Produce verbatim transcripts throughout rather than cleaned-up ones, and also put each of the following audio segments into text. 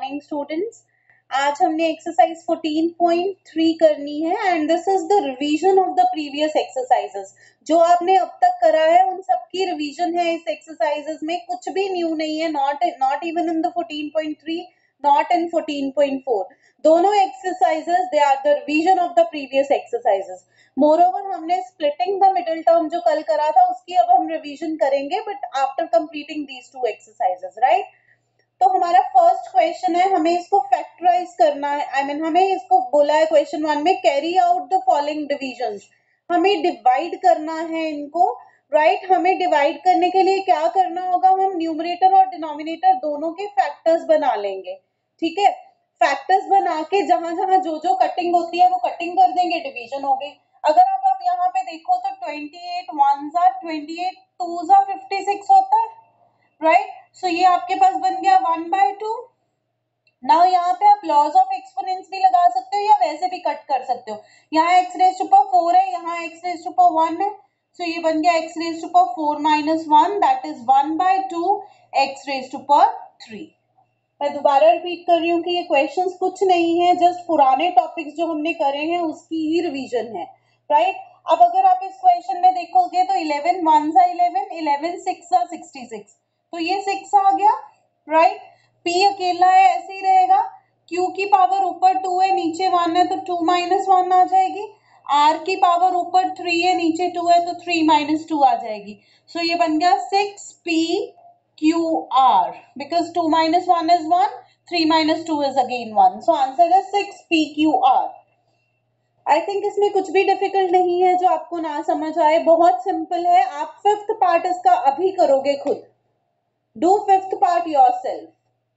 Morning students. आज हमने exercise fourteen point three करनी है and this is the revision of the previous exercises. जो आपने अब तक करा है उन सब की रिवीजन है इस एक्सरसाइजेस में, कुछ भी न्यू नहीं है। Not not even in the fourteen point three, not in fourteen point four. दोनों exercises they are the revision of the previous exercises. Moreover हमने स्प्लिटिंग द मिडिल टर्म जो कल करा था उसकी अब हम रिवीजन करेंगे, but after completing these two exercises, right. तो हमारा फर्स्ट क्वेश्चन है, हमें इसको फैक्टराइज करना है। आई I मीन mean, हमें इसको बोला है क्वेश्चन वन में carry out the following divisions. हमें डिवाइड करना है इनको, राइट right? हमें डिवाइड करने के लिए क्या करना होगा, हम न्यूमरेटर और डिनोमिनेटर दोनों के फैक्टर्स बना लेंगे। ठीक है, फैक्टर्स बना के जहां जहां जो जो कटिंग होती है वो कटिंग कर देंगे, डिवीजन हो गई। अगर आप, आप यहाँ पे देखो तो twenty eight ones are twenty eight, twos are fifty six होता है, राइट। सो ये आपके पास बन गया वन बाय टू। नाउ यहाँ पे आप लॉज ऑफ एक्सपोनेंस भी लगा सकते हो या वैसे भी कट कर सकते हो। यहाँ x raise to power four है, यहाँ x raise to power one है, सो so ये बन गया x raise to power four minus one, that is one by two x raise to power three. मैं दोबारा रिपीट कर रही हूँ कि ये क्वेश्चंस कुछ नहीं है, जस्ट पुराने टॉपिक्स जो हमने करे हैं उसकी ही रिवीजन है, राइट। अब अगर आप इस क्वेश्चन में देखोगे तो इलेवन वन सा इलेवन, इलेवन सिक्स सा सिक्सटी सिक्स, तो ये सिक्स आ गया, राइट। पी अकेला है, ऐसे ही रहेगा। क्यू की पावर ऊपर टू है, नीचे वन है, तो टू माइनस वन आ जाएगी। आर की पावर ऊपर थ्री है, नीचे टू है, तो थ्री माइनस टू आ जाएगी। सो so ये बन गया six P Q R, because two minus one is one, three minus two is again one. So answer is six P Q R. I think इसमें कुछ भी डिफिकल्ट नहीं है जो आपको ना समझ आए, बहुत सिंपल है। आप फिफ्थ पार्ट इसका अभी करोगे खुद। Do fifth part yourself.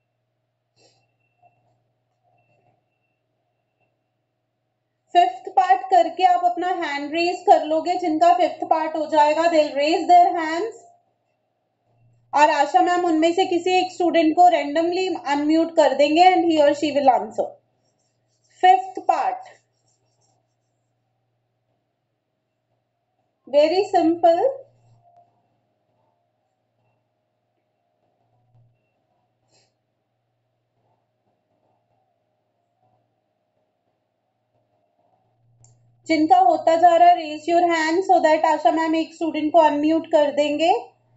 Fifth part करके आप अपना हैंड रेज कर लोगे। जिनका फिफ्थ पार्ट हो जाएगा they will raise their hands, और आशा मैम उनमें से किसी एक स्टूडेंट को रैंडमली अनम्यूट कर देंगे एंड ही और she will answer. Fifth part very simple. जिनका होता जा रहा है raise your hand so that Asha ma'am एक स्टूडेंट को अनम्यूट कर देंगे।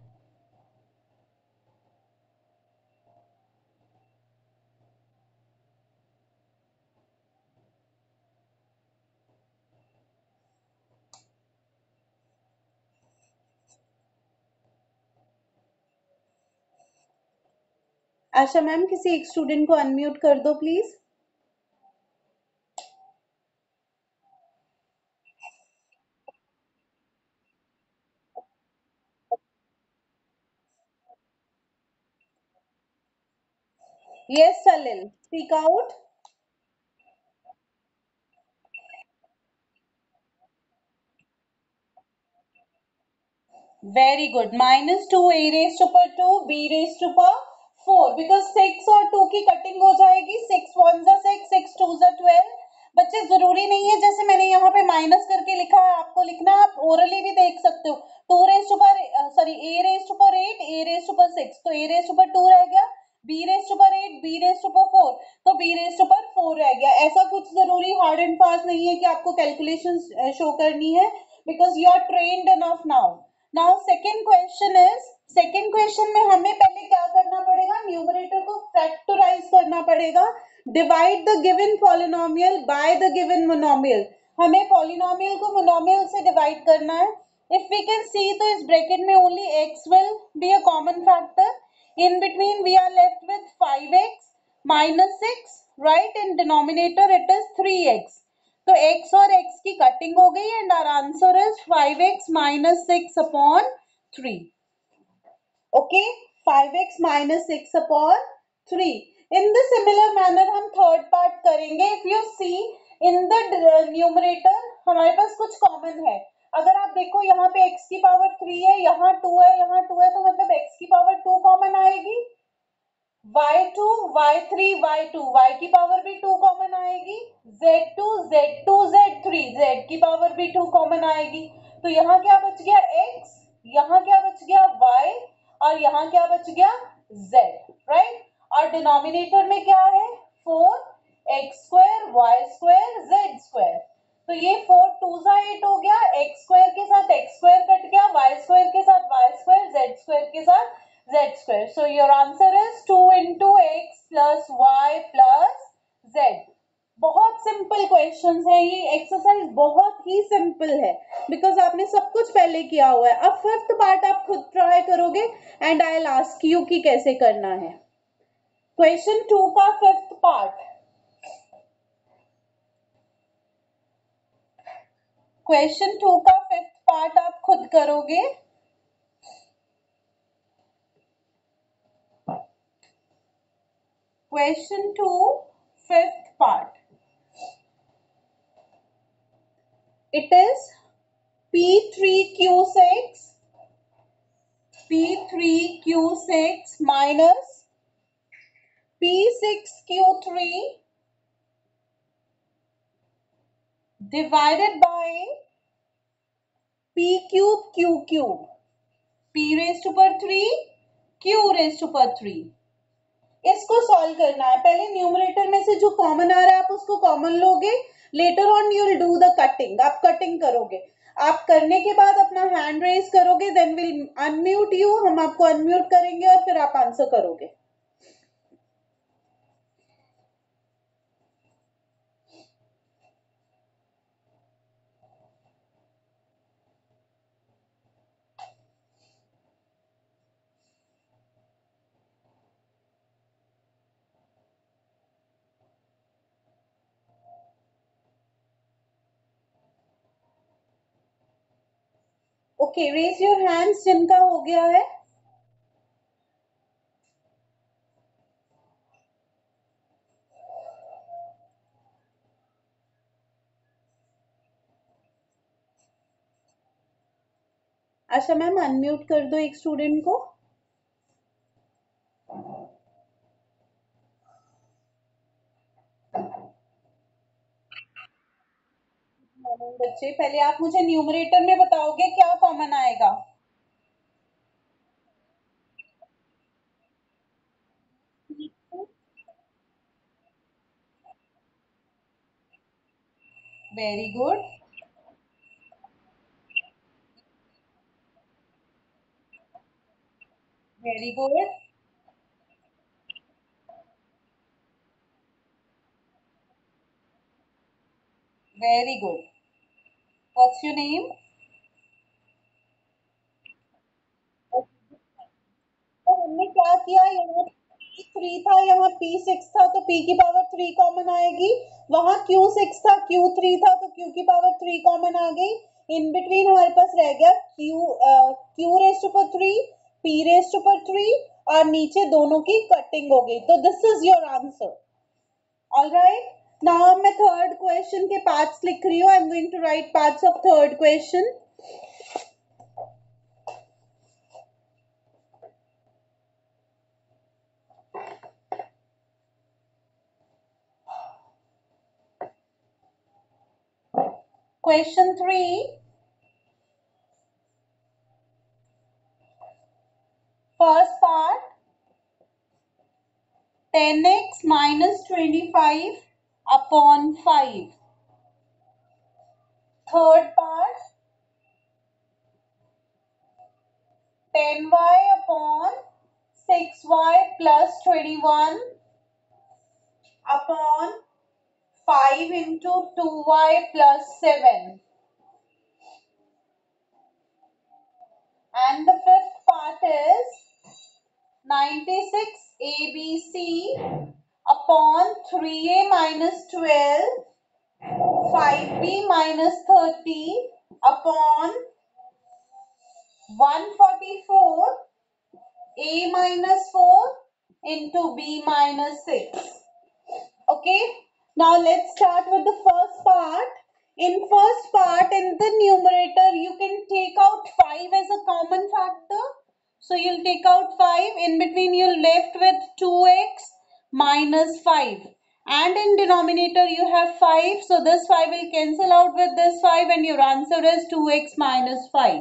आशा मैम किसी एक स्टूडेंट को अनम्यूट कर दो please. Yes Salil, speak out. Very good. Minus two A raise to पर टू, बी रेज टू पर फोर, बिकॉज सिक्स और टू की कटिंग हो जाएगी। सिक्स वन जा सिक्स, सिक्स टू जा ट्वेल्व। बच्चे जरूरी नहीं है जैसे मैंने यहाँ पे माइनस करके लिखा है आपको लिखना, आप ओरली भी देख सकते हो। टू रेज टू पर सॉरी ए रेज टू पर एट, ए रेज टू पर सिक्स, तो ए रेज टू पर टू रह गया। बी रेज टू पर एट, बी रेज टू पर फोर, तो बी रेज टू पर फोर रह गया। ऐसा कुछ जरूरी हार्ड एंड फास्ट नहीं है कि आपको कैलकुलेशन शो करनी है, because you are trained enough now. Now second question is, second question में हमें पहले क्या करना पड़ेगा, न्यूमरेटर को फैक्टराइज करना पड़ेगा। Divide the given polynomial by the given monomial. हमें पॉलिनोमियल को मोनोमियल से डिवाइड करना है। इफ वी कैन सी तो इस ब्रैकेट में only x will be a common factor. In between we are left with five x minus six, right. In denominator it is three x. तो x और x की cutting हो गई and our answer is five x minus six upon three. Okay, five x minus six upon three. In the similar manner हम third part करेंगे। If you see in the numerator हमारे पास कुछ common है। अगर आप देखो यहाँ पे x की पावर थ्री है, यहाँ टू है, यहाँ टू है, तो मतलब x की पावर टू कॉमन आएगी। Y two, y three, y two, y की पावर भी टू कॉमन आएगी। Z two, z two, z three, z की पावर भी टू कॉमन आएगी। तो यहाँ क्या बच गया x, यहाँ क्या बच गया y, और यहाँ क्या बच गया z, राइट। और डिनोमिनेटर में क्या है, four x square y square z square. तो ये फोर टू सा एट हो गया, एक्स स्क्वायर के साथ एक्स स्क्वायर कट गया, वाई स्क्वायर के साथ वाई स्क्वायर, जेड स्क्वायर के साथ z square. So your answer is two into x plus y plus z. बहुत सिंपल क्वेश्चंस है, ये एक्सरसाइज बहुत ही सिंपल है बिकॉज आपने सब कुछ पहले किया हुआ है। अब फिफ्थ पार्ट आप खुद ट्राई करोगे and I will ask you कि कैसे करना है। क्वेश्चन टू का फिफ्थ पार्ट, क्वेश्चन टू का फिफ्थ पार्ट आप खुद करोगे। Question two fifth part, it is P three Q six P three Q six minus P six Q three divided by P cube Q cube, P raised to power three Q raised to power three। इसको solve करना है। पहले numerator में से जो common आ रहा है आप उसको कॉमन लोगे, later on you will do the cutting. आप कटिंग करोगे, आप करने के बाद अपना हैंड रेज करोगे, देन विल अनम्यूट यू, हम आपको अनम्यूट करेंगे और फिर आप आंसर करोगे। ओके, रेज योर हैंड्स जिनका हो गया है। आशा मैम अनम्यूट कर दो एक स्टूडेंट को। बच्चे पहले आप मुझे न्यूमरेटर में बताओगे क्या कॉमन आएगा। Very good, very good, very good. What's your name? तो हमने क्या किया, यहाँ पी थ्री था, यहाँ पी सिक्स था, तो पी की पावर थ्री कॉमन आएगी। वहां क्यू सिक्स था, क्यू थ्री था, तो क्यू की पावर थ्री कॉमन आ गई। इन बिटवीन हमारे पास रह गया क्यू क्यू रेस टू पर थ्री, पी रेस टू पर थ्री, और नीचे दोनों की कटिंग हो गई। तो this is your answer. Alright, now मैं थर्ड क्वेश्चन के पार्ट्स लिख रही हूँ। I am going to write parts of third question. Question three, first part, ten x minus twenty-five upon five. Third part, ten y upon six y plus twenty-one upon five into two y plus seven. And the fifth part is ninety-six A B C upon three A minus twelve, five B minus thirty upon one hundred forty-four A minus four into B minus six. Okay, now let's start with the first part. In first part, in the numerator, you can take out five as a common factor. So you'll take out five. In between, you're left with two x minus five. And in denominator, you have five. So this five will cancel out with this five and your answer is two x minus five.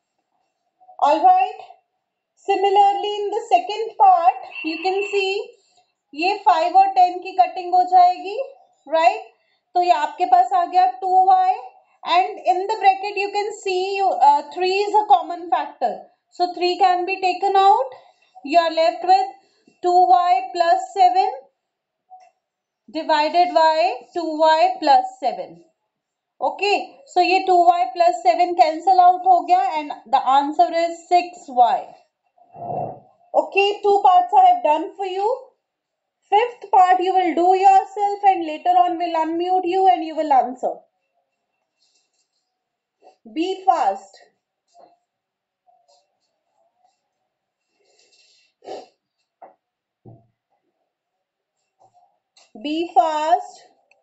Alright. Similarly, in the second part, you can see ये five और ten की cutting हो जाएगी, right right? तो ये आपके पास आ गया two y and in the bracket you can see three is a common factor, so three can be taken out, you are left with two y plus seven divided by two y plus seven. Okay, so ये two y plus seven cancel out हो गया and the answer is six y. Okay, two parts I have done for you. Fifth part you will do yourself and later on we'll unmute you and you will answer. Be fast. Be fast.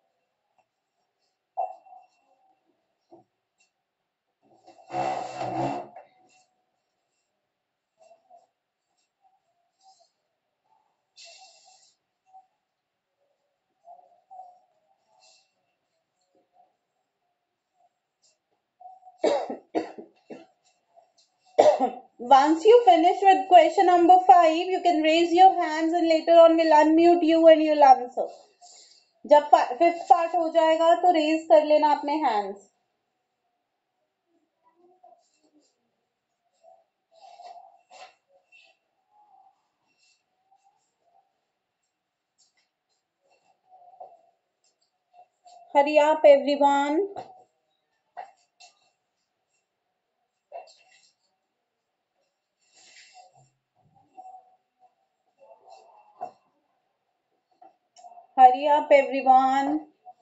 Once you finish with question number five, you can raise your hands and later on we'll unmute you and you'll answer. जब fifth part हो जाएगा तो raise कर लेना अपने hands. Hurry up everyone. Hurry up everyone.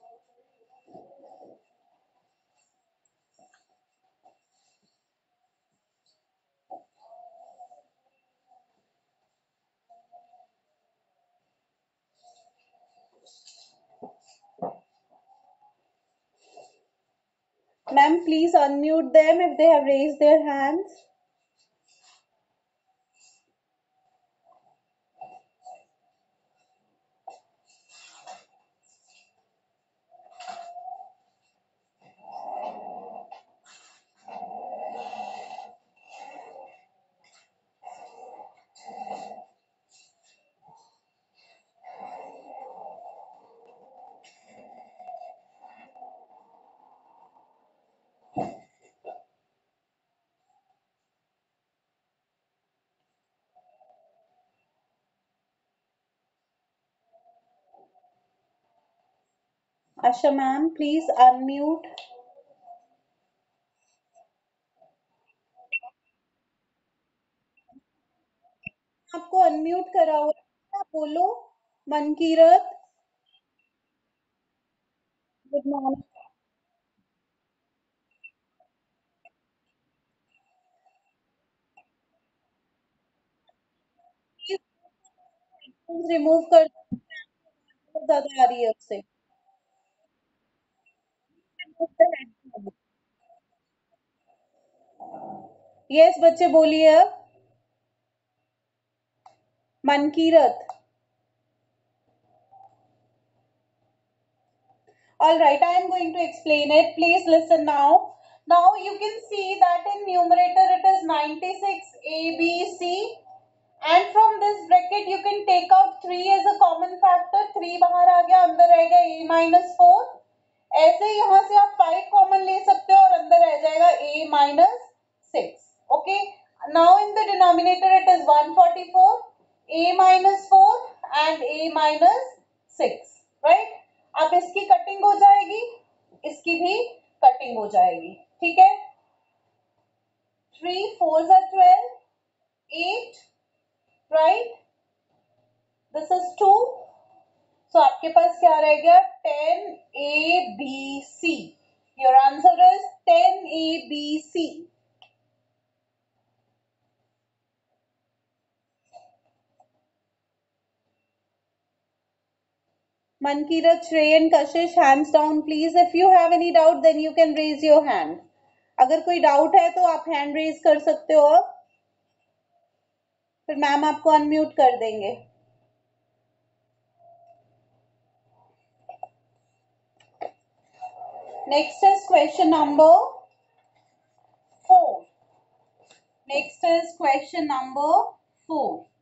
Ma'am, please unmute them if they have raised their hands. Asha ma'am, please unmute. आपको unmute करा हुआ है, आप बोलो। Mankirat, good morning. रिमूव कर, बहुत ज्यादा आ रही है उससे। यस बच्चे बोलिए अब। Mankirat, all right, I am going to explain it, please listen now. Now you can see that in numerator it is ninety-six A B C and from this bracket you can take out three as a common factor, three बाहर आ गया, अंदर रहेगा A minus four। ऐसे यहाँ से आप five common ले सकते हो और अंदर रह जाएगा A minus six। Okay, now in the denominator it is one forty-four, A minus four and A minus six, right? अब इसकी कटिंग हो जाएगी, इसकी भी कटिंग हो जाएगी, ठीक है। थ्री फोर जा twelve, eight, right, this is two, so आपके पास क्या रह गया, ten A B C. Your answer is ten A B C. Mankirat, Shrey and Kashish, hands down please. If you have any doubt then you can raise your hand. अगर कोई doubt है तो आप हैंड रेज कर सकते हो अब, फिर मैम आपको अनम्यूट कर देंगे। Next is question number four. Next is question number four.